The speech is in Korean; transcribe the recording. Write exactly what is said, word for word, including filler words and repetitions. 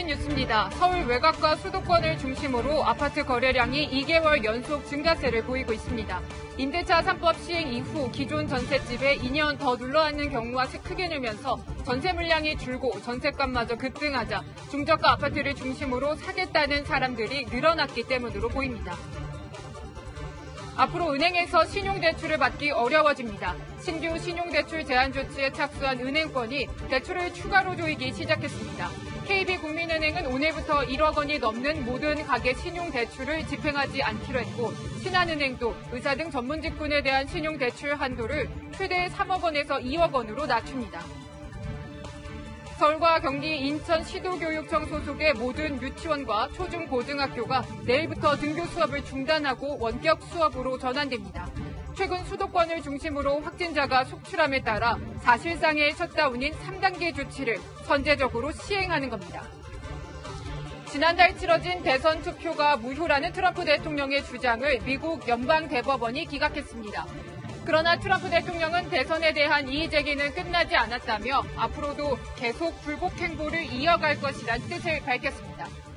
주목하는 뉴스입니다. 서울 외곽과 수도권을 중심으로 아파트 거래량이 이 개월 연속 증가세를 보이고 있습니다. 임대차 삼 법 시행 이후 기존 전셋집에 이 년 더 눌러앉는 경우가 크게 늘면서 전세 물량이 줄고 전셋값마저 급등하자 중저가 아파트를 중심으로 사겠다는 사람들이 늘어났기 때문으로 보입니다. 앞으로 은행에서 신용대출을 받기 어려워집니다. 신규 신용대출 제한 조치에 착수한 은행권이 대출을 추가로 조이기 시작했습니다. 케이비국민은행은 오늘부터 일억 원이 넘는 모든 가계 신용대출을 집행하지 않기로 했고, 신한은행도 의사 등 전문 직군에 대한 신용대출 한도를 최대 삼억 원에서 이억 원으로 낮춥니다. 서울과 경기, 인천 시도교육청 소속의 모든 유치원과 초중고등학교가 내일부터 등교 수업을 중단하고 원격 수업으로 전환됩니다. 최근 수도권을 중심으로 확진자가 속출함에 따라 사실상의 셧다운인 삼 단계 조치를 선제적으로 시행하는 겁니다. 지난달 치러진 대선 투표가 무효라는 트럼프 대통령의 주장을 미국 연방대법원이 기각했습니다. 그러나 트럼프 대통령은 대선에 대한 이의 제기는 끝나지 않았다며 앞으로도 계속 불복 행보를 이어갈 것이란 뜻을 밝혔습니다.